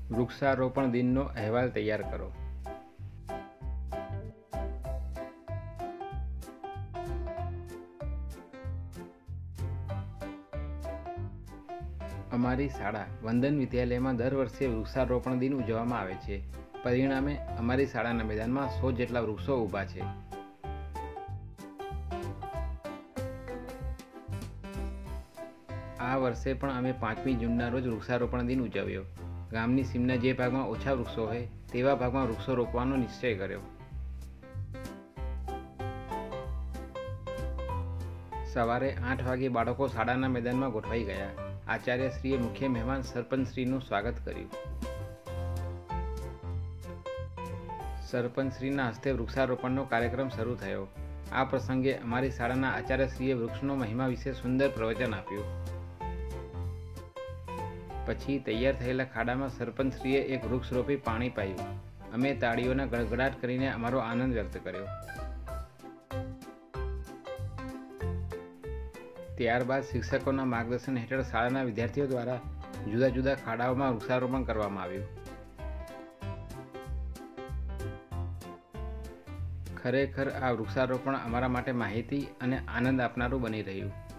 વૃક્ષારોપણ દિનનો અહેવાલ તૈયાર કરો. અમારી શાળા વંદન વિદ્યાલયમાં દર વર્ષે વૃક્ષારોપણ દિન ઉજવવામાં આવે છે. પરિણામે અમારી શાળાના મેદાનમાં 100 જેટલા વૃક્ષો ઊભા છે. આ વર્ષે પણ અમે 5મી જૂનના રોજ વૃક્ષારોપણ દિન ઉજવ્યો. ગામની સીમના જે ભાગમાં ઓછા વૃક્ષો હોય તેવા ભાગમાં વૃક્ષો રોપવાનો નિશ્ચય કર્યો. સવારે 8 વાગે બાળકો શાળાના મેદાનમાં ગોઠવાઈ ગયા. આચાર્યશ્રીએ મુખ્ય મહેમાન સરપંચશ્રીનું સ્વાગત કર્યું. સરપંચશ્રીના હસ્તે વૃક્ષારોપણનો કાર્યક્રમ શરૂ થયો. આ પ્રસંગે અમારી શાળાના આચાર્યશ્રીએ વૃક્ષનો મહિમા વિશે સુંદર પ્રવચન આપ્યું. પછી તૈયાર થયેલા ખાડામાં સરપંચશ્રીએ એક વૃક્ષ રોપી પાણી પાયું. અમે તાળીઓના ગડગડાટ કરીને અમારો આનંદ વ્યક્ત કર્યો. ત્યારબાદ શિક્ષકોના માર્ગદર્શન હેઠળ શાળાના વિદ્યાર્થીઓ દ્વારા જુદા જુદા ખાડાઓમાં વૃક્ષારોપણ કરવામાં આવ્યું. ખરેખર આ વૃક્ષારોપણ અમારા માટે માહિતી અને આનંદ આપનારું બની રહ્યું.